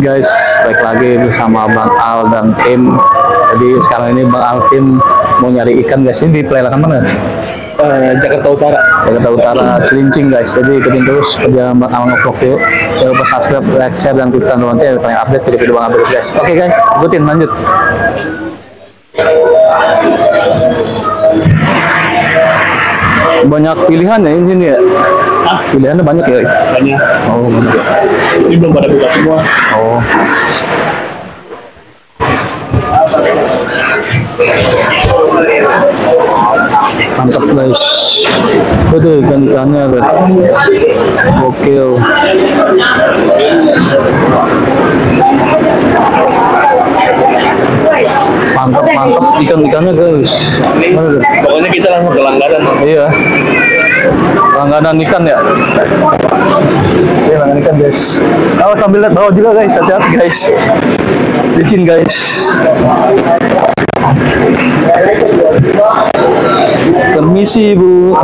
Guys, balik lagi bersama Bang Al dan tim. Jadi sekarang ini Bang Al tim mau nyari ikan guys. Ini di pelelangan mana? Jakarta Utara. Jakarta Utara, Cilincing guys. Jadi ikutin terus perjalanan Bang Al ngevlog yuk. Jangan lupa subscribe, like, share, dan klik tanda lonceng paling update video-video Bang Al berikut guys. Oke guys, ikutin lanjut. Banyak pilihan ya ini ya. Pilihannya banyak ya. Banyak. Oh, banyak. Ini belum pada buka semua. Oh. Mantap guys. Waduh, ikan-ikannya guys. Gokil. Mantap ikan-ikannya guys. Pokoknya kita langsung ke langganan. Iya. Langganan ikan ya. Iya, langganan ikan guys. Oh, sambil lihat bawah juga guys, hati-hati guys. Licin guys. Permisi Bu.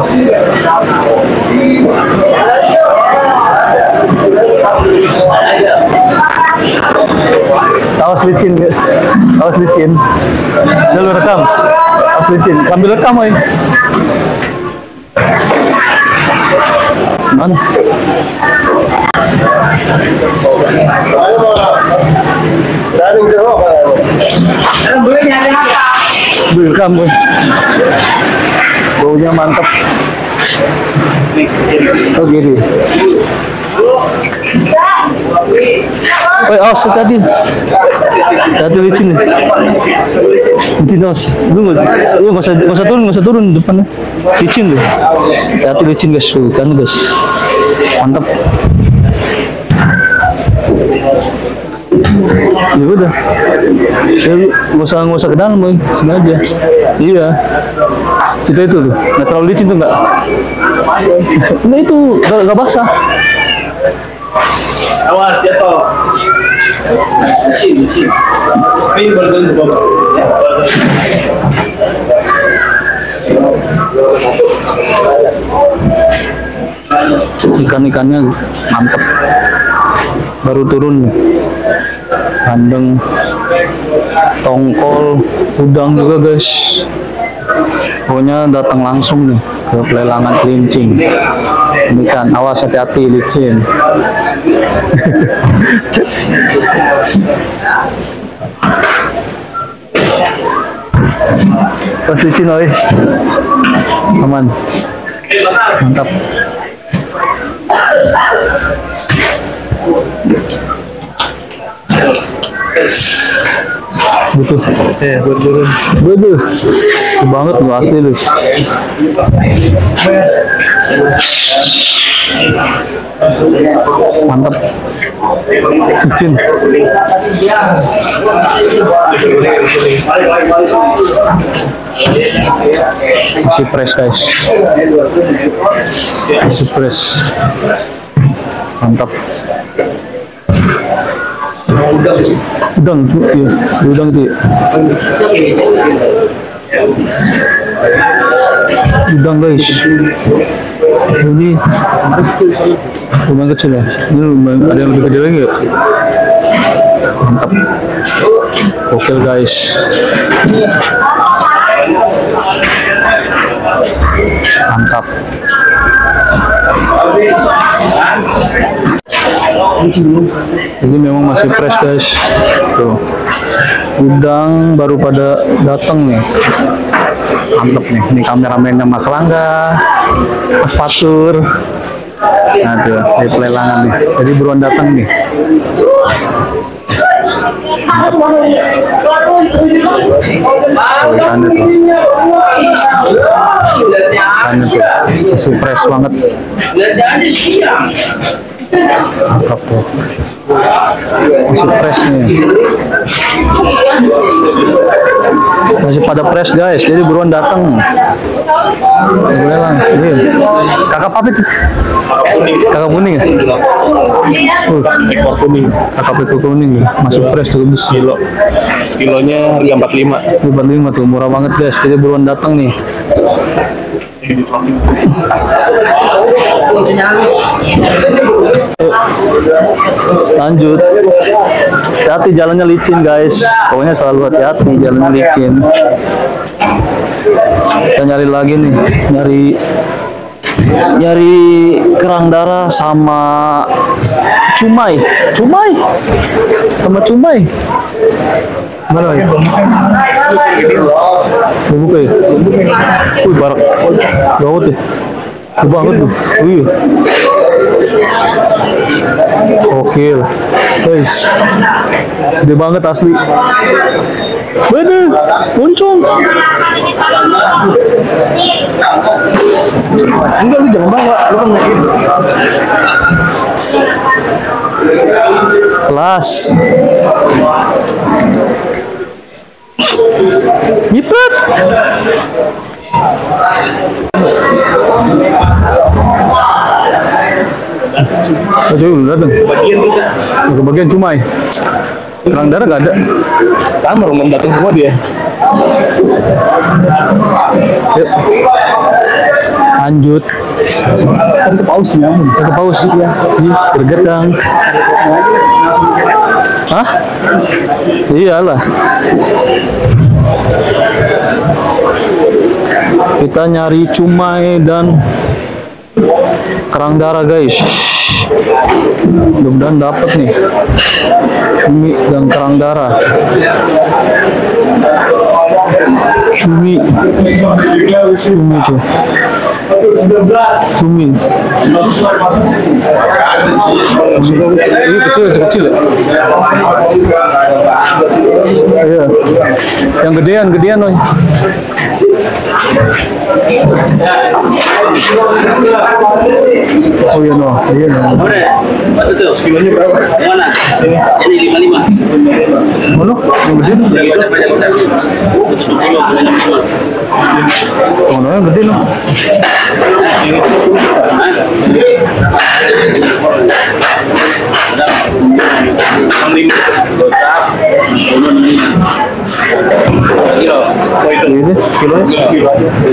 Awas licin, awas licin. Dulu rekam. Awas licin. Sambil rekam ini. Mana? Rekam boy. Baunya mantap. Oh gini. Oh, tadi licin nih. Licin os. Lu nggak usah turun depannya. Licin tuh. Hati licin guys, kan guys. Mantap. Ya udah. Nggak usah ke dalam boy, sini aja. Iya. Situ itu tuh, nggak terlalu licin tuh nggak. Nah itu nggak basah. Awas jatuh. Licin. Ini baru coba. Ikan-ikannya mantep, baru turun. Bandeng, tongkol, udang juga guys. Pokoknya datang langsung nih ke pelelangan Cilincing. Ini kan, awas hati-hati licin. Pas licin oi. Aman. Mantap. Butuh turun. Butuh banget lu asli lu. Mantap. Licin. Masih fresh guys. Masih fresh. Mantap. Udang itu ya. Udang guys. Ini lumayan kecil ya. Ini ada yang lebih kecil lagi ya. Mantap. Oke guys. Mantap. Ini memang masih fresh guys. Tuh. Udang baru pada datang nih. Mantap nih. Ini kameramennya Mas Langga, Mas Fatur. Nah tuh, di pelelangan nih. Jadi buruan datang nih. Ikannya tuh. Ikannya tuh. Masih fresh banget. Mantap tuh. Masih fresh nih. Masih pada fresh guys, jadi buruan datang. Lelang. Ini kakak apa itu? Kakak kuning ya? Ekor kuning. Kakak ekor kuning ya? Masih fresh tuh. Kilonya harga 45. 45 tuh, murah banget guys, jadi buruan datang nih. Lanjut. Hati-hati jalannya licin guys. Pokoknya selalu hati-hati jalannya licin. Kita nyari lagi nih, nyari kerang darah sama cumai sama cumai. Mana ya? Buka ya? Wih, barak gawat ya. Gede banget tuh. Wih. Oke, guys. Gede banget asli. Bener, muncul. Enggak, lu jangan bawa, lu kan naikin. Kelas. Nyipet. Aduh, udah datang. Bagian kita. Ke bagian cumai. Kerang darah nggak ada. Sama orang datang semua dia. Yuk. Lanjut. Kan ke pausnya. Ke paus ya. Bergedang. Hah? Iyalah. Kita nyari cumai dan kerang darah guys. Mudah-mudahan dapat nih cumi dan kerang darah. Cumi tuh. Cumi. Ini kecil ya? Iya. Yang gedean loh. Oh iya no. Berapa tuh? Kilonya berapa? Mana? Ini 55. Mana? Yang gede? Oh, yang gede no. Ini kilo.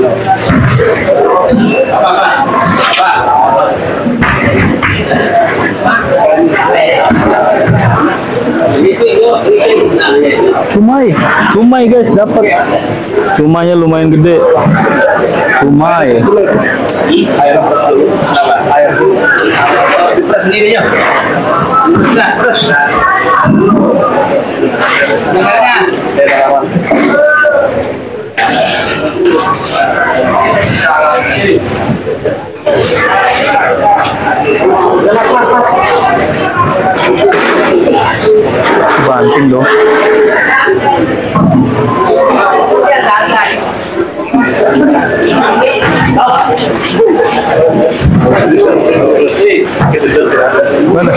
Cumai guys, dapat. Cumainya lumayan gede. Cumai. Air dulu. Air dulu. Diperas sendiri aja. Nah, terus. Dengarnya. Banting dong. Mana?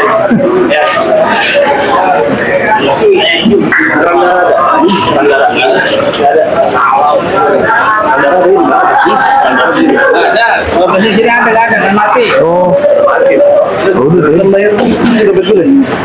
Oh, udah bayar betul.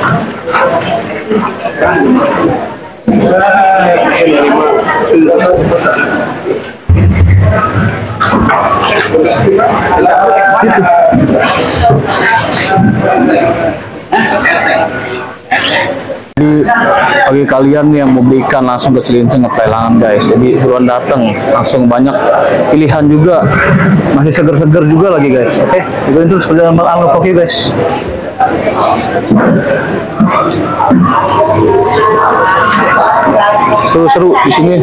Jadi bagi kalian yang mau beli ikan langsung ke Cilincing Pelangan guys, jadi buruan datang, langsung banyak pilihan juga, masih seger-seger juga lagi guys. Oke, ikutin terus perjalanan Bang Alno. Oke guys. Seru-seru di sini.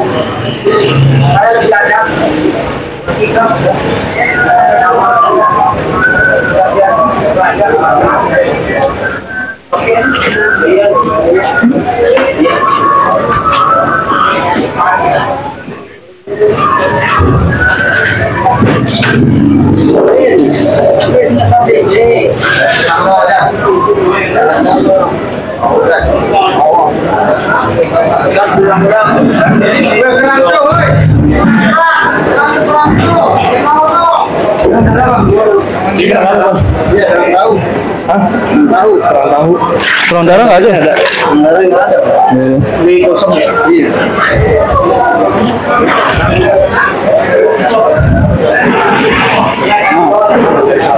Kerang darah nggak ada? Kerang darah nggak ada. Ini kosong ya? Iya.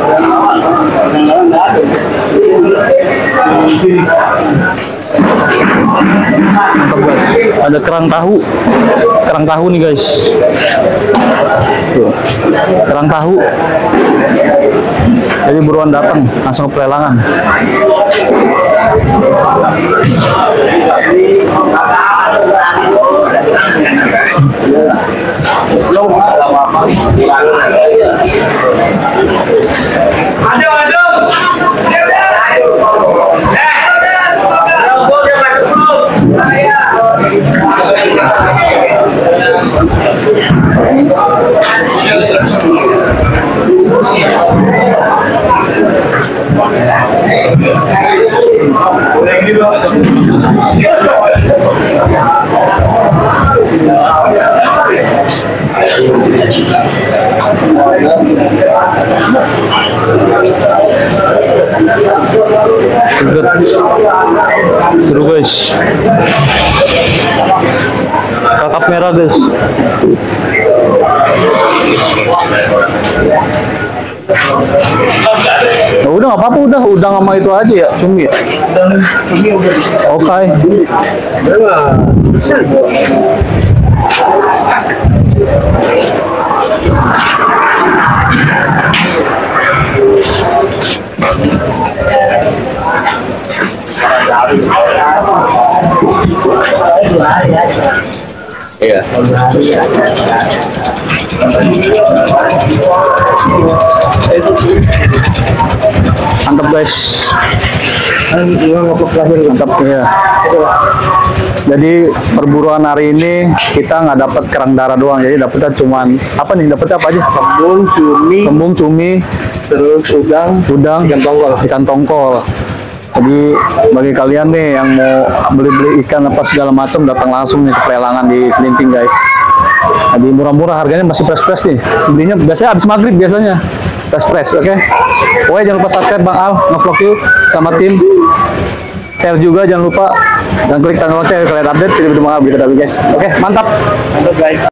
Kerang darah nggak ada. Ada kerang tahu nih guys. Tuh, kerang tahu. Jadi buruan datang langsung ke pelelangan. Seru guys. Kakap merah guys. Oh, udah nggak apa-apa, udah udang sama itu aja ya, cumi ya. Oke. Iya. Mantap guys. Mantap ya. Jadi perburuan hari ini kita nggak dapat kerang darah doang, jadi dapetnya cuman apa nih? Dapetnya apa aja? Kembung, cumi, Terus udang, ikan tongkol. Jadi bagi kalian nih yang mau beli-beli ikan apa segala macam, datang langsung nih ke pelelangan di Cilincing guys. Jadi murah-murah, harganya masih fresh-fresh nih. Belinya biasanya habis maghrib biasanya. Fresh-fresh, oke? Pokoknya jangan lupa subscribe Bang Al, ngevlog yuk sama tim. Share juga jangan lupa, dan klik tanda lonceng kalian update video-video Bang Al gitu guys. Oke, mantap. Mantap guys.